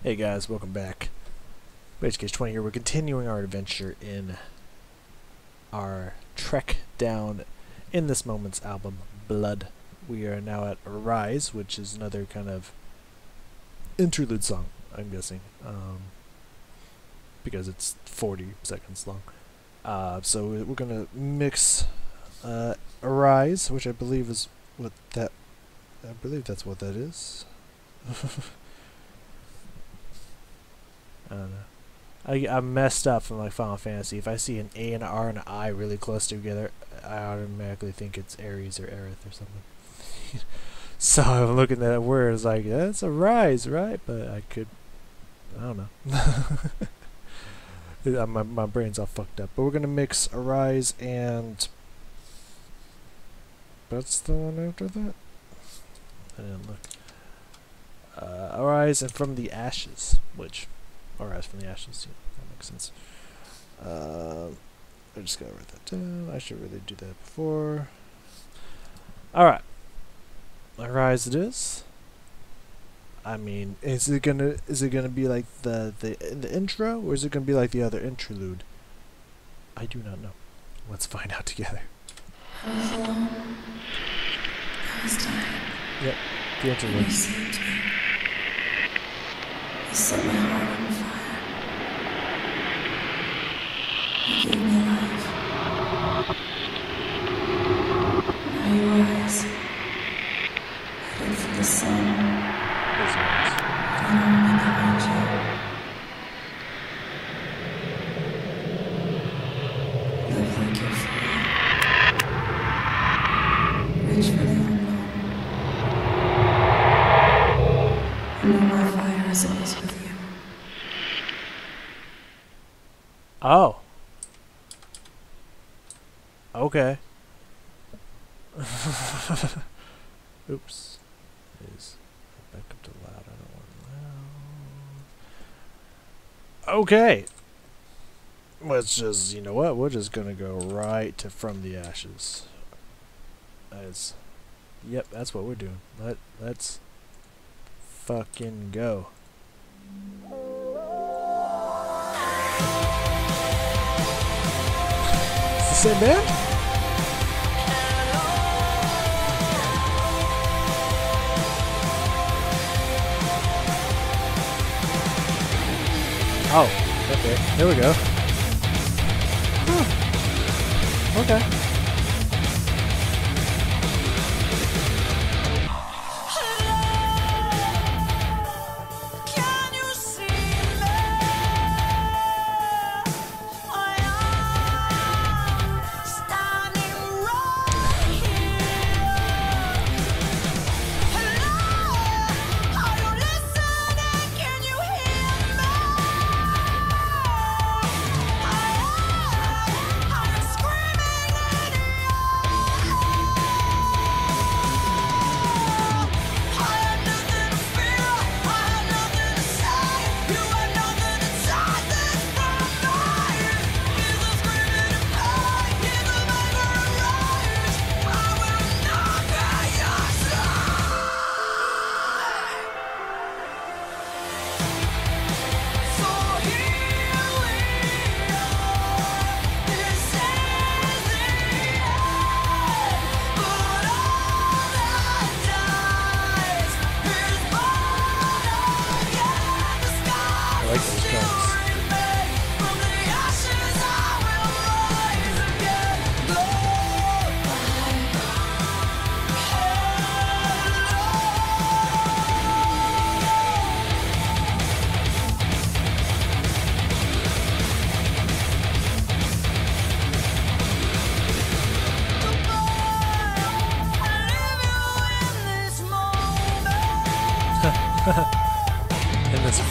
Hey guys, welcome back. HK20 here. We're continuing our adventure in our trek down In This Moment's album, Blood. We are now at Aries, which is another kind of interlude song, I'm guessing, because it's 40 seconds long. So we're going to mix Arise, which I believe is what that... I believe that's what that is. I don't know. I messed up from like Final Fantasy. If I see an A and an R and an I really close together, I automatically think it's Aries or Aerith or something. So I'm looking at that word, it's like, that's a rise, right? But I don't know. my brain's all fucked up. But we're gonna mix Arise and... What's the one after that? I didn't look. Arise and From the Ashes, which... Arise from the Ashes, yeah, that makes sense. I just gotta write that down. I should really do that before. Alright. Arise it is. I mean, is it gonna be like the intro, or is it gonna be like the other interlude? I do not know. Let's find out together. I was alone. I was dying. Yep, the interlude. You saved me. You set my heart on fire. You gave me life. Now you rise, headed for the sun. I don't want to behind you. Live like you're free. Reach for the unknown. I know my fire is always with you. Oh. Okay. Oops. Please back up to loud. I don't want loud. Okay. Let's just, you know what? We're just gonna go right to From the Ashes. Yep, that's what we're doing. Let's fucking go. It's the same band? Oh, okay. Here we go. Huh. Okay. I like those drums. In this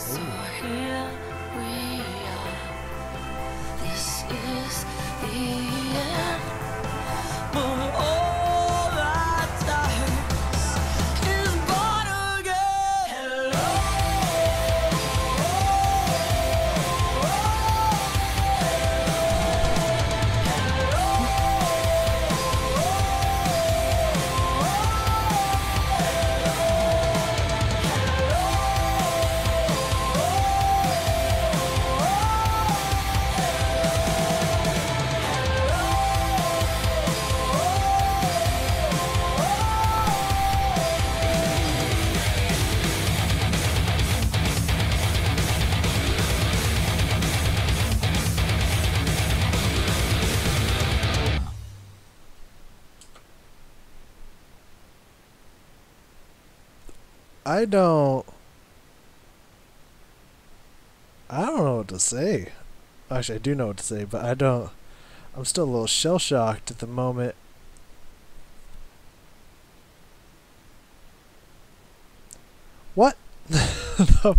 So here we are. This is the end. But all that dies is born again. Hello. I don't. I don't know what to say. Actually, I do know what to say, but I don't. I'm still a little shell shocked at the moment. What? The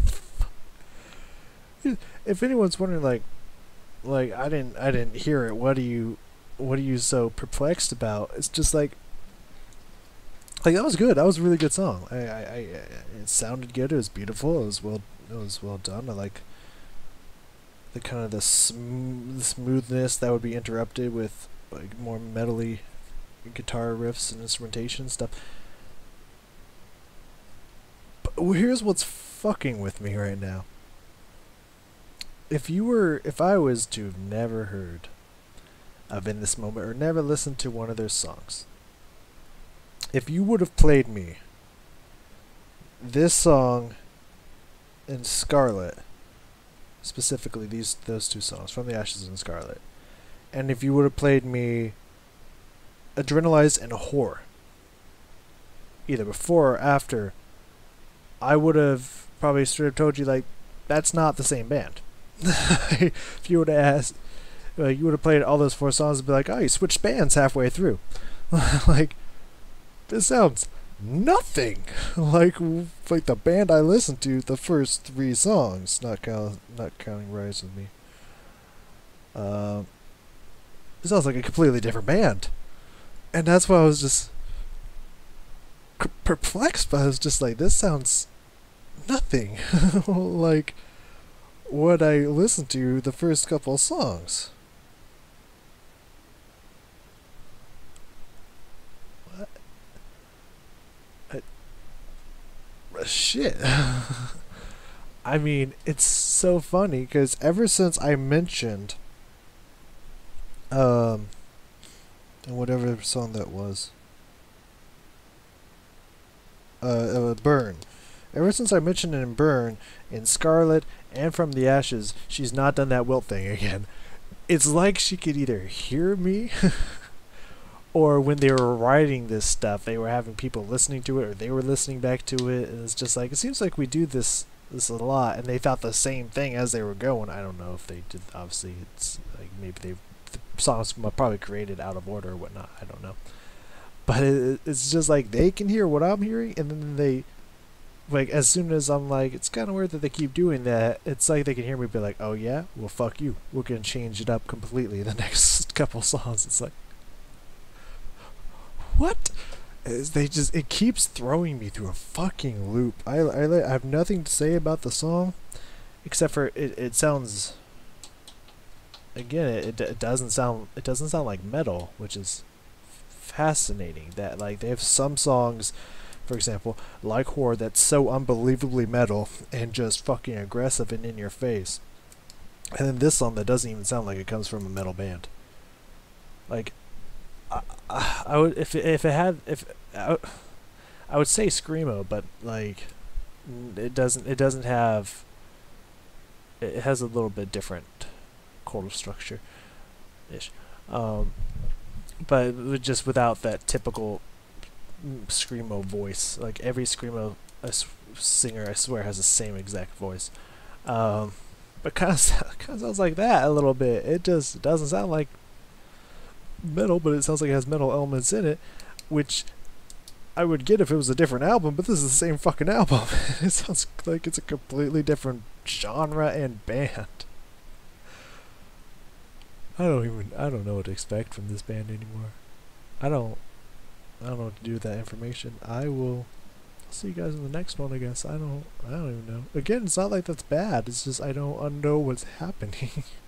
if anyone's wondering, like I didn't hear it. What are you so perplexed about? It's just like that was good. That was a really good song. It sounded good. It was beautiful. It was well done. I like the kind of the smoothness that would be interrupted with like more metally guitar riffs and instrumentation and stuff. But here's what's fucking with me right now. If I was to have never heard of In This Moment or never listened to one of their songs, if you would have played me this song and Scarlet, specifically those two songs, From the Ashes and Scarlet, and if you would have played me Adrenalized and Whore, either before or after, I would have probably straight up told you, like, that's not the same band. If you would have asked, you would have played all those four songs and be like, oh, you switched bands halfway through. Like, this sounds nothing like the band I listened to the first three songs, not counting Rise with Me. It sounds like a completely different band, and that's why I was just perplexed. But I was just like, this sounds nothing like what I listened to the first couple songs. Shit. I mean, it's so funny because ever since I mentioned whatever song that was, Burn, ever since I mentioned it in Burn, in Scarlet, and From the Ashes, she's not done that wilt thing again. It's like she could either hear me or when they were writing this stuff, they were having people listening to it, or they were listening back to it, and it's just like, it seems like we do this a lot, and they thought the same thing as they were going. I don't know if they did. Obviously, it's like maybe the songs were probably created out of order or whatnot. I don't know, but it's just like they can hear what I'm hearing, and then they, like, as soon as I'm like, it's kind of weird that they keep doing that. It's like they can hear me be like, oh yeah, well fuck you, we're gonna change it up completely the next couple songs. It's like, what? It keeps throwing me through a fucking loop. I have nothing to say about the song, except for it sounds, again, it doesn't sound like metal, which is fascinating. That, like, they have some songs, for example, like Whore, that's so unbelievably metal and just fucking aggressive and in your face, and then this song that doesn't even sound like it comes from a metal band. Like, I would, I would say screamo, but like it doesn't have, it has a little bit different chordal structure ish, but just without that typical screamo voice. Like every screamo singer, I swear, has the same exact voice, but kind of sounds like that a little bit. It doesn't sound like metal, but it sounds like it has metal elements in it, which I would get if it was a different album, but this is the same fucking album. It sounds like it's a completely different genre and band. I don't know what to expect from this band anymore. I don't I don't know what to do with that information. I will see you guys in the next one, I guess. I don't even know. Again, it's not like that's bad. It's just I don't know what's happening.